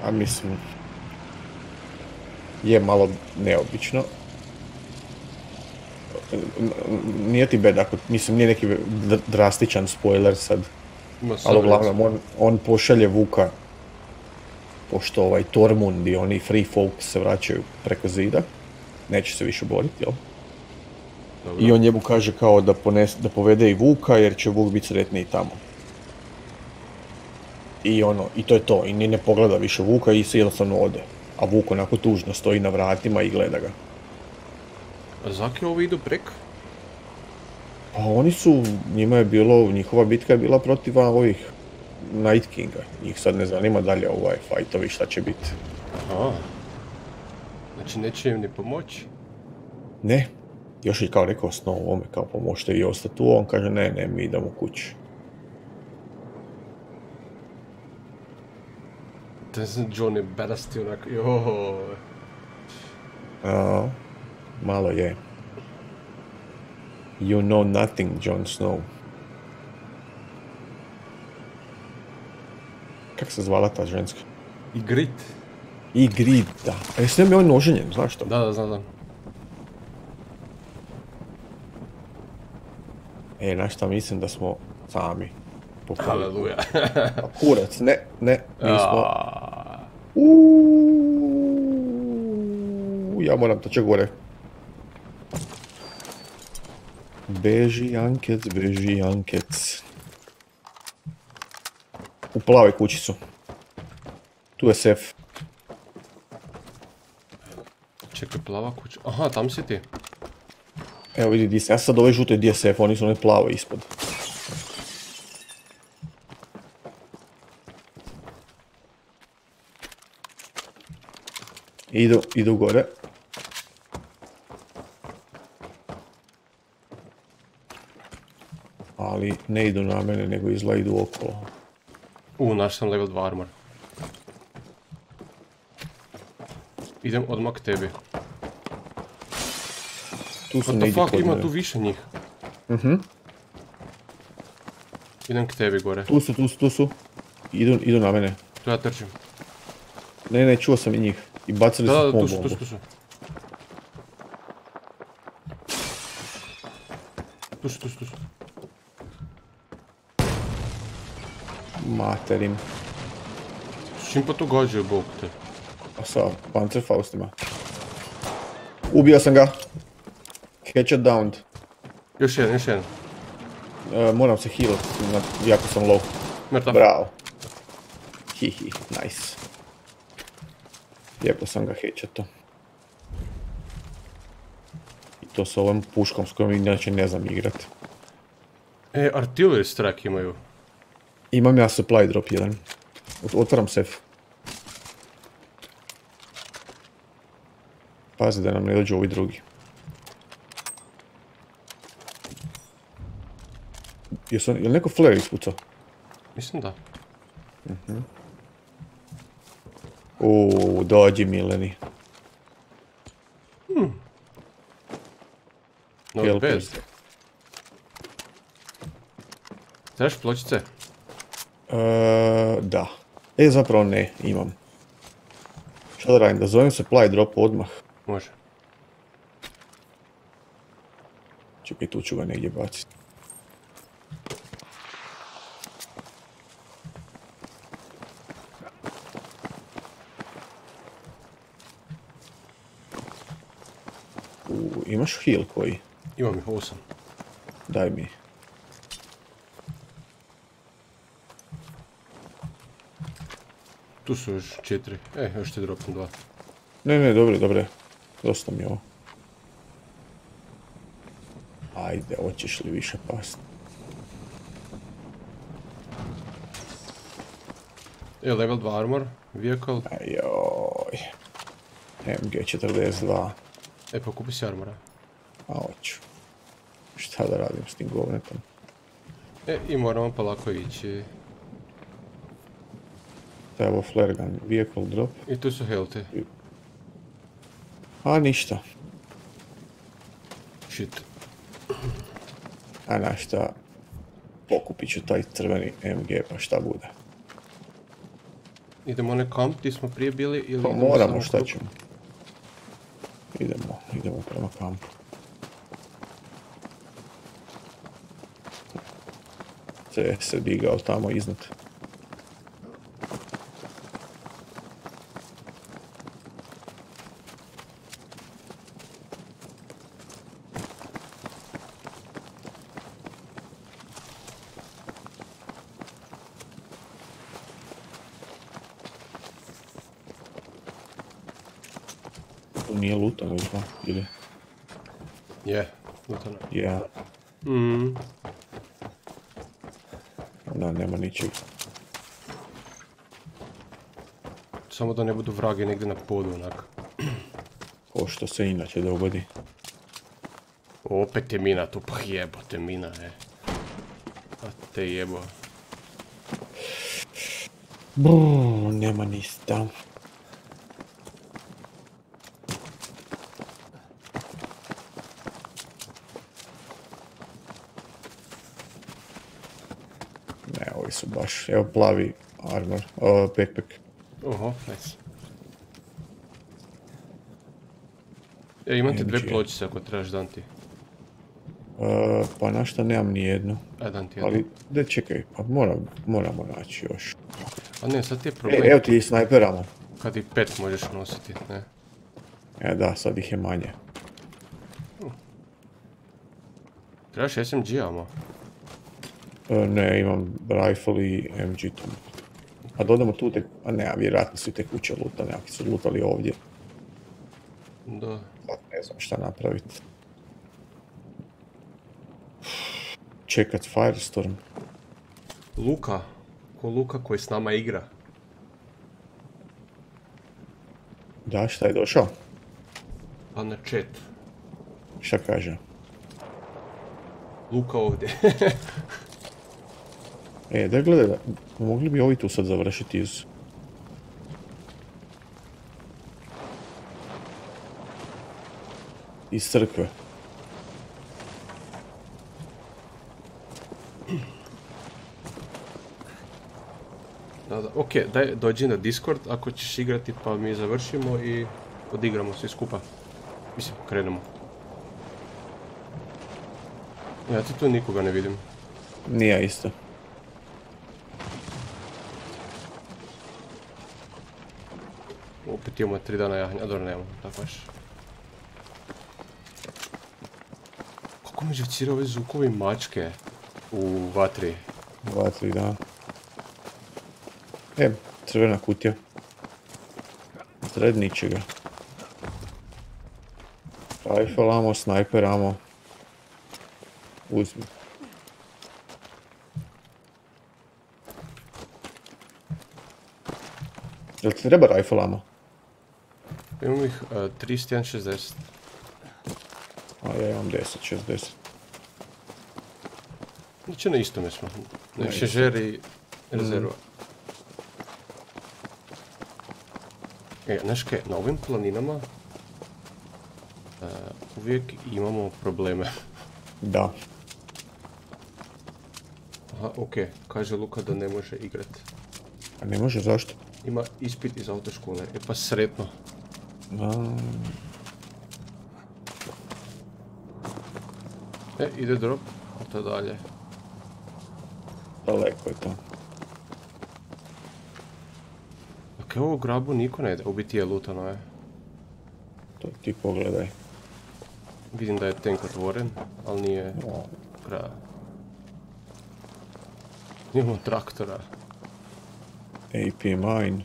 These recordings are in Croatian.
A mislim, je malo neobično. Nije ti bed ako, mislim, nije neki drastičan spoiler sad. Ali uglavnom, on pošalje Vuka, pošto Tormund i oni Free Folk se vraćaju preko zida. Neće se više boriti, jel? Dobro. I on njemu kaže kao da povede i Vuka, jer će Vuk biti sretniji tamo. I to je to. I ni ne pogleda više Vuka i se jednostavno ode. A Vuk onako tužno stoji na vratima i gleda ga. A zake ovo idu prek? Pa oni su, njihova bitka je bila protiv ovih Night Kinga. Njih sad ne zanima dalje fajtovi šta će biti. Aha. Znači neće im ni pomoći? Ne. Još je kao rekao Snow ovome, kao pomoćete i ostati tu, on kaže ne, mi idemo kući. Ten se Johnny berasti onak, joj. Malo je. You know nothing, Jon Snow. Kako se zvala ta ženska? Ygritte, da. A jesi mi on oženjen, znaš to? Da, znam. Znaš šta, mislim da smo sami. Haleluja. Kurac, ne, mi smo... Ja moram to gore. Beži Jankec. U plavoj kući su. Tu je sef. Čekaj, plava kuća. Aha, tam si ti. Evo vidi, ja sad ove žute gdje je sef, oni su one plavo ispod. Idu gore. Ali ne idu na mene, nego izgleda idu okolo. Naš sam level 2 armor. Idem odmah k tebi. What the fuck, ima tu više njih. Idem k tebi gore. Tu su. Idu na mene. Tu ja trčim. Ne, čuo sam i njih. I bacili su bombu. Da, tu su. Tu su. Materim. S čim pa to gađaju, bog te? A sa Panzerfaustima. Ubio sam ga. Headshot downed. Još jedan. Moram se healat, jako sam low. Mrtav. Bravo. Hihi, nice. Lijepo sam ga headshotao. I to s ovom puškom s kojom inače ne znam igrat. Artillery strike imaju. Imam ja supply drop jedan. Otvaram sef. Pazi da nam ne dođu ovi drugi. Je li neko flare ispucao? Mislim da. Dođi Mileni. Not bad. Trebaš pločice? Da. Zapravo ne, imam. Šta da radim, da zovem supply drop odmah? Može. Čekaj, tu ću ga negdje baciti. Imaš heal koji? Imam ih 8. Daj mi. Tu su još 4. Još ti dropam 2. Ne, dobre. Dosta mi je ovo. Ajde, hoćeš li više past? Level 2 armor, vehicle. Ajoj. MG42. Pa kupi si armora. A hoću. Šta da radim s tim govnetom? I moramo pa lako ići. To je ovo flare gun, vehicle drop. I tu su healthy. A ništa. Shit. A na šta, pokupit ću taj crveni MG pa šta bude. Idemo onaj kamp gdje smo prije bili ili Pa idemo moramo, samo šta krug? ćemo. Idemo prema kampu. Se digao tamo iznad. Tu nije lutano ili? Je, lutano. Ja. Mhm. Da, nema ničeg. Samo da ne budu vragi negdje na podu, onak. Ko što se inače dogodi. Opet je mina tu, pa jebote mina, A te jebo. Nema ništa. Ne, ovi su baš, evo plavi armor, backpack. Oho, nice. Imate dve pločice ako trebaš dan ti. Pa našta nemam ni jednu. Dan ti jednu. Ali, da čekaj, pa moramo naći još. A ne, sad ti je problem. Evo ti snajperamo. Kad ih 5 možeš nositi, ne? Da, sad ih je manje. Trebaš SMG amo? Ne, imam rifle i MG tu. A dodamo tu tek, a ne, vjerojatno su te kuće lutali, neki su lutali ovdje. Da. Ne znam šta napraviti. Čekat Firestorm. Luka. Ko Luka koji s nama igra. Da, šta je došao? Pa na chat. Šta kaže? Luka ovdje. Da gledaj, mogli bi ovi tu sad završiti iz crkve. Da, ok, daj dođi na Discord ako ćeš igrati pa mi završimo i odigramo svi skupa. Mislim, krenemo. Ja ti tu nikoga ne vidim. Nije isto. Opet imamo 3 dana jahanja, dobro nemamo, tako baš. Kako mi živcira ove zvukovi mačke u vatri? U vatri, da. Crvena kutija. Sred ničega. Rifle amo, sniper amo. Uzmi. Jel ti treba rifle amo? Imam ih 31-60. A ja imam 10-60. Znači na istome smo. Šežer i rezerva. Znaš kaj, na ovim planinama uvijek imamo probleme. Da. Aha, okej. Kaže Luka da ne može igrat. A ne može, zašto? Ima ispit iz autoškole. Pa sretno. Ide drop. To dalje. Daleko je to. Ok, ovo grabu niko ne ide. U biti je lutano, To ti pogledaj. Vidim da je tank otvoren, ali nije kraja. Imamo traktora. AP mine.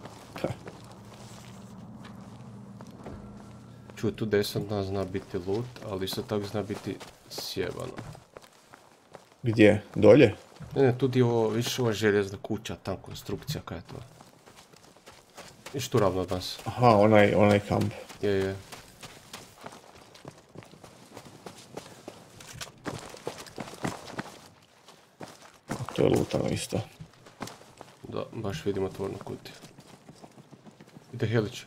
Čuj, tu desantna zna biti loot, ali isto tako zna biti sjebano. Gdje? Dolje? Ne, tu je ovo, viš ova željezna kuća, tam konstrukcija, kaj je to? Viš tu ravno od nas. Aha, onaj kamp. Je. To je lutano isto. Da, baš vidimo otvornu kutiju. Ide helić.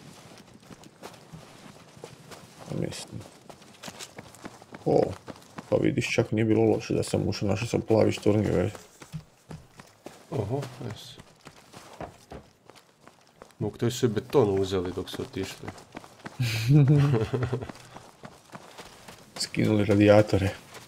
Mislim. Pa vidiš, čak nije bilo loše da sam ušao, našao sam plavi šturmgever. Oho, jes. Mogu to i sve beton uzeli dok su otišli. Skinuli radijatore.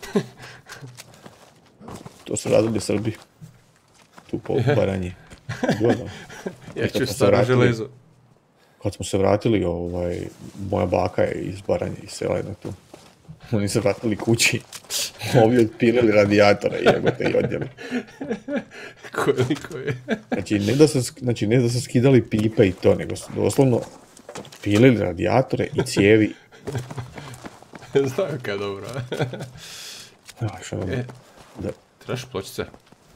To su radili Srbi. Tu po Baranji. Ja ću staro železo. Kad smo se vratili, moja baka je iz Baranje, iz sela jedna tu. Oni se vratili kući. Ovi otpilili radijatore, jebote i odjeli. Koliko je? Znači, ne da su skidali pipe i to, nego su doslovno otpilili radijatore i cijevi. Znaju kaj dobro. Trebaš pločice?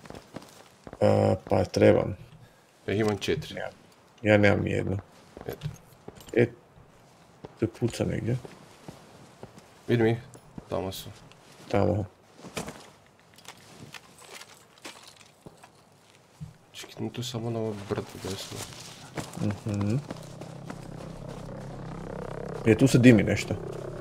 Pa trebam. Imam 4. Ja nemam jednu. Eto. To puca negdje. Vidim ih, tamo su. Tamo. Čekaj, tu samo na ovo brdo desno. Tu se dimi nešto.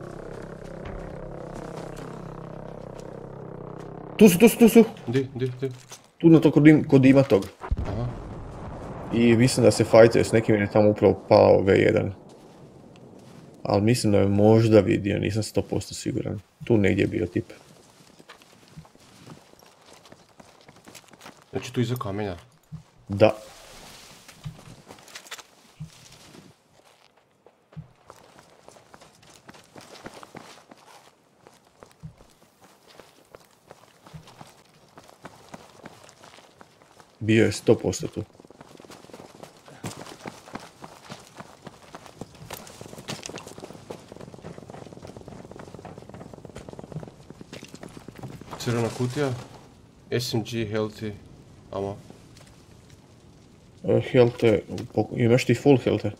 Tu su. Di? Tu na to kod ima tog. Aha. I mislim da se fajtaju s nekim jer je tamo upravo palao V1. Ali mislim da je možda vidio, nisam 100% siguran. Tu negdje je bio tip. Znači tu iza kamenja? Da. Bio je 100% tu. Crvena kutija, SMG, healthy, amo. Helte, imaš ti full helte?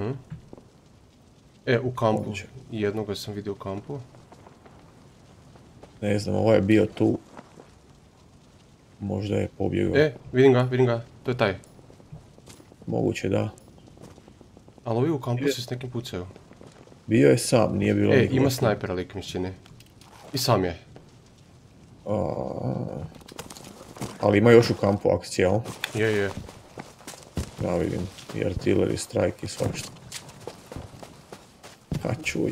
U kampu, jednoga sam vidio u kampu. Ne znam, ovaj je bio tu. Možda je pobjegao. Vidim ga, to je taj. Moguće, da. Ali ovi u kampu se s nekim pucaju. Bio je sam, nije bilo nikoga. Ima snajpera lik mi čini. I sam je. Ali ima još u kampu akcije, jel? Je. Ja vidim, i artillery strike i svašta. A čuj.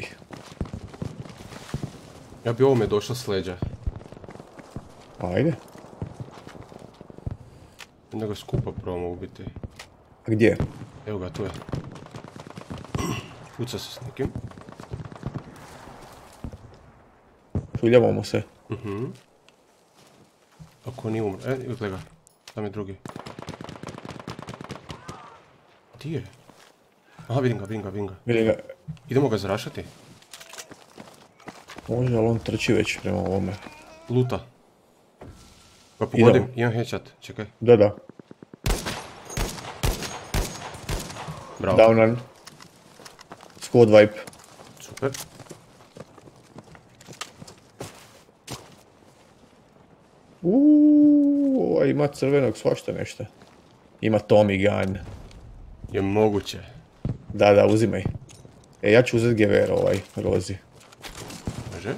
Ja bi ovome došao s leđa. Ajde. Nego skupa probamo ubiti. A gdje? Evo ga, tu je. Puca se s nekim. Šuljavamo se. Ako nije umro. Gledaj ga. Tam je drugi. Ti je? Aha, vidim ga. Idemo ga zrašati? Može, ali on trči već prema ovome. Luta. Pa pogodim, imam headshot, čekaj. Da. Bravo. Downan. Squad wipe. Super. Ima crvenog svašta nešto. Ima Tommy gun. Je moguće. Da, uzimaj. Ja ću uzeti gever rozi. Može?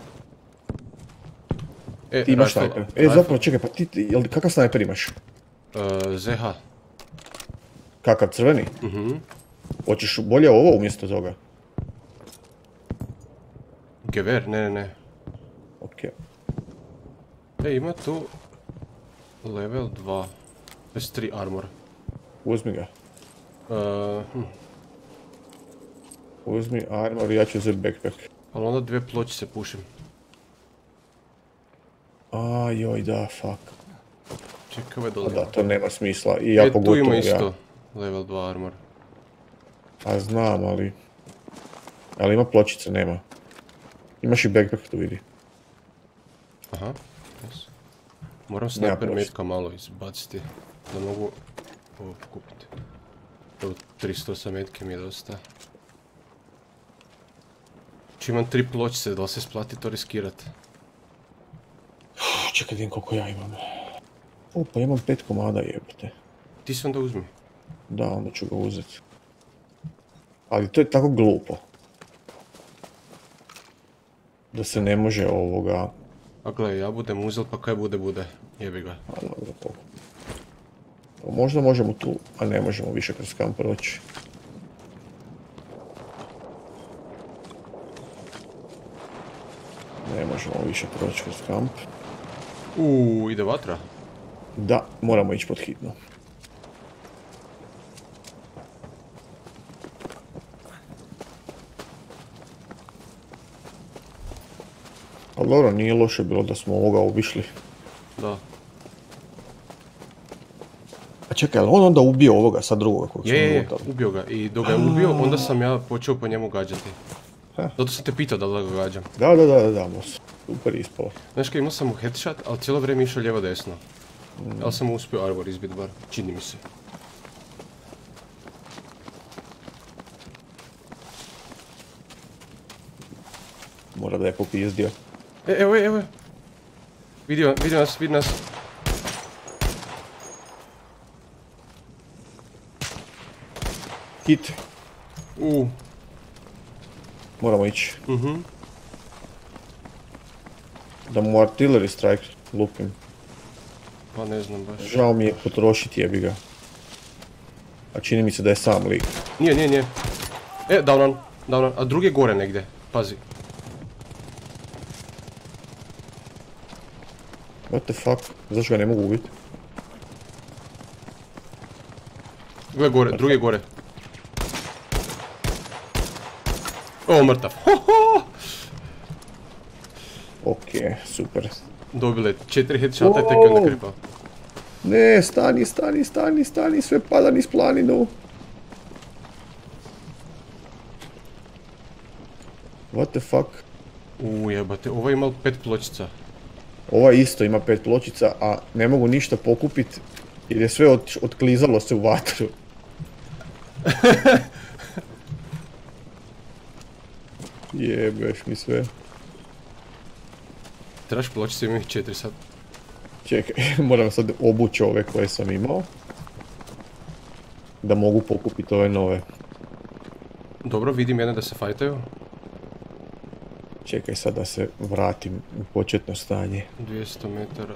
Ti imaš snajper. Zapravo, čekaj, pa ti, kakav snajper imaš? ZH. Kakav, crveni? Hoćeš bolje ovo umjesto toga? Gever, ne. Okej. Ima tu level 2. Bez 3 armor. Uzmi ga. Uzmi armor, ja ću uzeti backpack. Ali onda 2 pločice pušim. Joj, da, fuck. Čekaj, ovaj dole. Da, to nema smisla. I ja pogotovo, tu ima isto level 2 armor. A znam, ali... Ali ima pločice, nema. Imaš i backpack, tu vidi. Aha, yes. Moram sniper metka malo izbaciti, da mogu ovo kupiti. Evo, 308 metke mi je dosta. Znači imam 3 pločice, da li se isplati to riskirati? Čekaj, vidim koliko ja imam. Pa imam 5 komada, jebote. Ti se onda uzmi. Da, onda ću ga uzeti. Ali to je tako glupo. Da se ne može A gledaj, ja budem uzel, pa kaj bude. Jebi ga. A dobro, koliko. Možda možemo tu, a ne možemo više kroz kamp proći. Ne možemo više proći kroz kamp. Ide vatra? Da, moramo ići pod hitno. Ali dobro, nije loše bilo da smo ovoga obišli. Da. A čekaj, ali on onda ubio ovoga sad drugoga kojeg smo lutali? Je, ubio ga. I dok ga je ubio, onda sam ja počeo po njemu gađati. Zato sam te pitao da li ga gađam. Da, super ispalo. Znaš kaj, imao sam mu headshot, ali cijelo vrijeme išao lijevo desno. Ali sam mu uspio Arbor izbiti bar, čini mi se. Mora da je popizdio. Evo. Vidi nas. Hit. Moramo ići. Da mu artillery strike lupim. Pa ne znam baš. Žao mi je potrošiti jebi ga. A čini mi se da je sam lik. Nije. Down on. A drugi je gore negdje. Pazi. What the fuck? Zašto ga ne mogu ubiti? Gle gore, drugi je gore. O, mrtav. Okej, super. Dobile 4 headshota i tek je onda kripao. Ne, stani, sve pada niz planinu. What the fuck? Jebate, ovo je imao 5 pločica. Ova isto ima 5 pločica, a ne mogu ništa pokupit jer je sve otklizalo se u vatru. Jebeš mi sve. Trebaš pločice, imam ih 4 sad. Čekaj, moram sad obući ove koje sam imao. Da mogu pokupiti ove nove. Dobro, vidim jedne da se fajtaju. Čekaj sad da se vratim u početno stanje. 200 metara.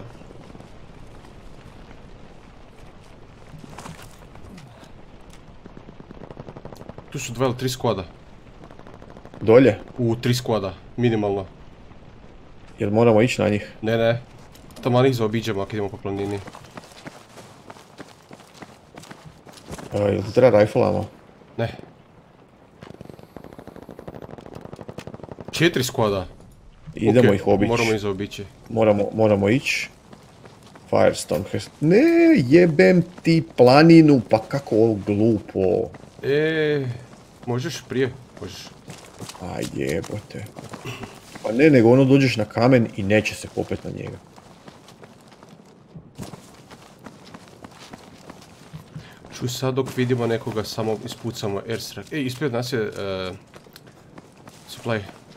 Tu su 2 ili 3 skvada. Dolje? 3 skvada, minimalno. Jel moramo ići na njih? Ne. Tamo ih zaobiđemo ako idemo po planini. Jel ti treba riflama? Ne. 4 skvada. Idemo ih obići. Moramo ih zaobići. Moramo ići. Firestone. Ne, jebem ti planinu, pa kako ovo glupo. Možeš prije, možeš. Aj jebote. Pa ne, nego ono dođeš na kamen i neće se popet na njega. Čuj, sad dok vidimo nekoga samo ispucamo airstrike. Ispred nas je supply.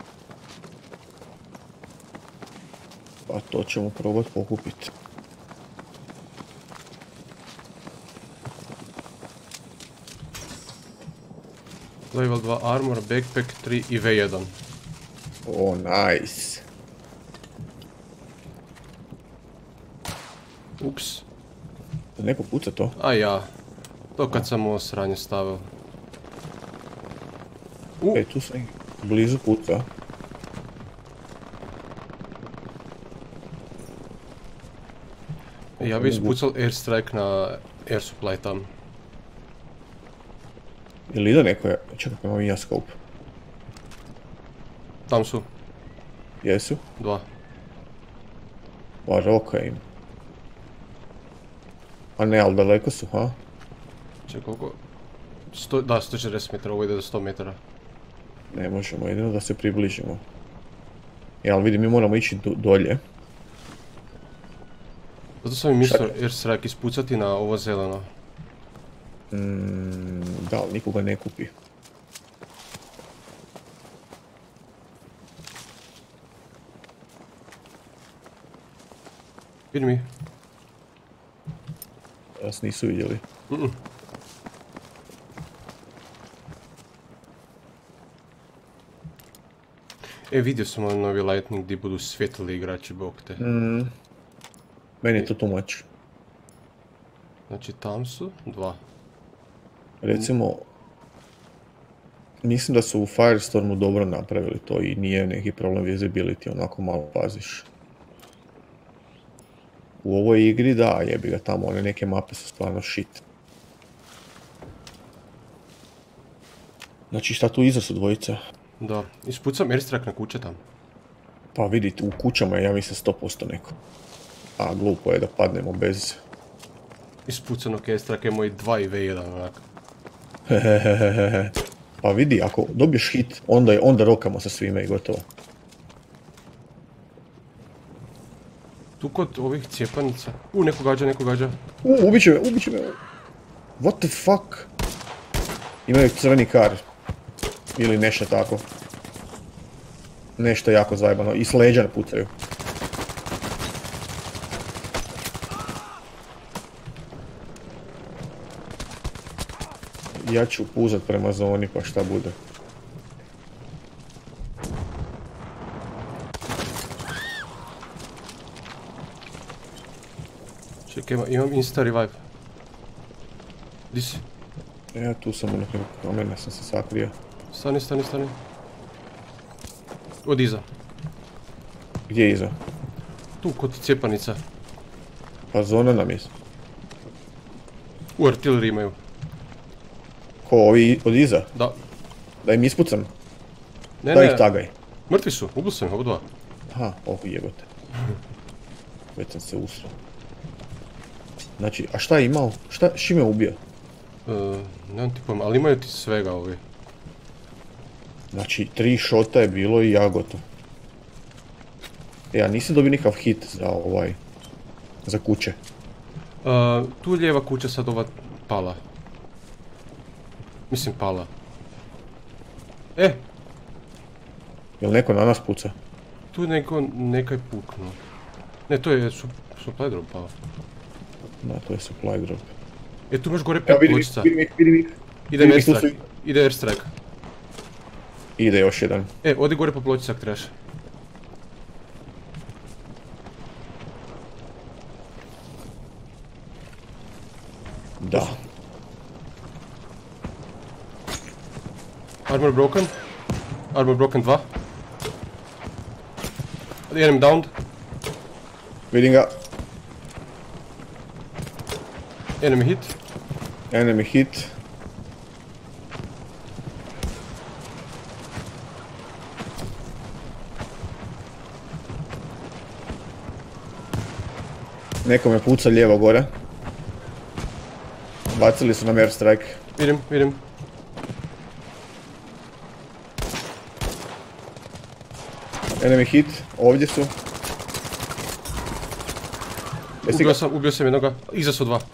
Pa to ćemo probat pokupiti. Level 2 armor, backpack 3 i V1. O, nice. Ups. Da neko puca to? A ja. To kad sam ovo sranje stavio. Tu sam blizu puca. Ja bi ispucal airstrike na air supply tam. Ili ide neko je... Čekaj, imam i ja scope. Tam su. Jesu? 2. Pa roka im. A ne, ali daleko su, ha? Čekaj, koliko? Da, 140 metara, ovo ide do 100 metara. Ne možemo, jedino da se približimo. Ali vidi, mi moramo ići dolje. Zato sam i mislio airstrike ispucati na ovo zeleno. Da, ali nikoga ne kupi. Vidi mi. Nas nisu vidjeli. Vidio sam ovaj novi Lightning gdje budu svjetlili igrači, bog te. Meni je to too much. Znači tam su, 2. Recimo, mislim da su u Firestormu dobro napravili to i nije neki problem visibility, onako malo paziš. U ovoj igri da, jebi ga tamo, one neke mape su stvarno shit. Znači šta tu iza su dvojica? Da, ispucam airstrike na kuće tam. Pa vidite, u kućama je ja mislim 100% neko. A glupo je da padnemo bez... Ispucano airstrike je moj 2 i V1 onak. Pa vidi, ako dobiješ hit, onda rokamo sa svime i gotovo. Tu kod ovih cijepanica. Neko gađa. Ubit će me. What the fuck? Imaju crveni kar. Ili nešto tako. Nešto jako zajebano. I s leđa pucaju. Ja ću puzat prema zoni pa šta bude. Čekaj, imam insta revive. Di si? Ja tu sam u nekom kamena, sam se sakrio. Stani. Od iza. Gdje je iza? Tu, kod cijepanica. Pa zona nam je. U artilleriji imaju. Ko, ovi od iza? Da. Da im ispucam? Ne. Da ih tagaj. Mrtvi su, ubili sam ih, oba dva. Aha, jebote. Već sam se usrao. Znači, a šta je imao? Šime ubio? Nemam ti pojma, ali imaju ti svega ovi. Znači, 3 šota je bilo i ja gotov. Ja nisam dobio nikakav hit za kuće. Tu lijeva kuća sad ova pala. Mislim pala. Jel neko na nas puca? Tu je nekaj puknuo. Ne, to je supply drop pao. Da, to je supply drop. Tu imaš gore 5 pločica. Vidim. Ide airstrike. Ide još jedan. Odi gore po pločica ako trebaš. Da. Armor broken 2. Enemy downed. Vidim ga. Enemy hit. Neko me puca lijevo gore. Bacili su nam airstrike. Vidim. Enemy hit, ovdje su. Ubio sam jednoga, iza su 2.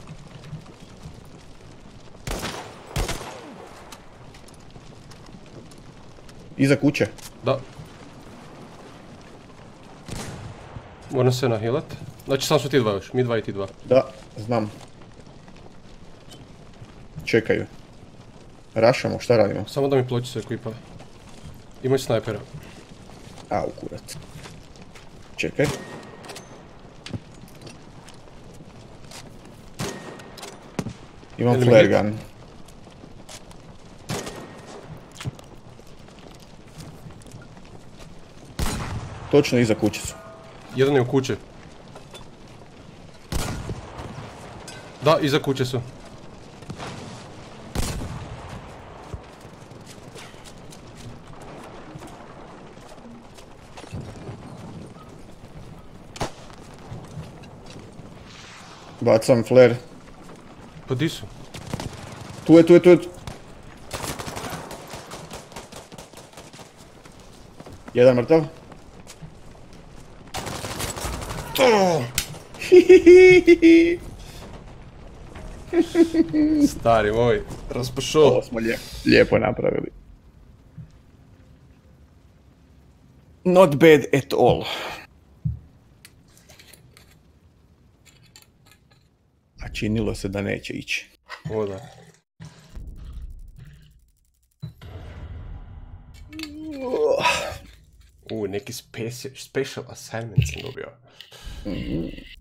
Iza kuće? Da. Moram se nahilat. Znači sam su ti 2 još, mi 2 i ti 2. Da, znam. Čekaju. Rašamo, šta radimo? Samo da mi pločice ekipa. Imaju snajpera. Au, kurac. Čekaj. Imam flare gun. Točno iza kuće su. Jedan je u kući. Da, iza kuće su. Bacam flare. Pa di su? Tu je. Jedan mrtav. Stari moj, raspošao. Ovo smo lijepo napravili. Not bad at all. A činilo se da neće ići. O da. neki special assignment sam dobio.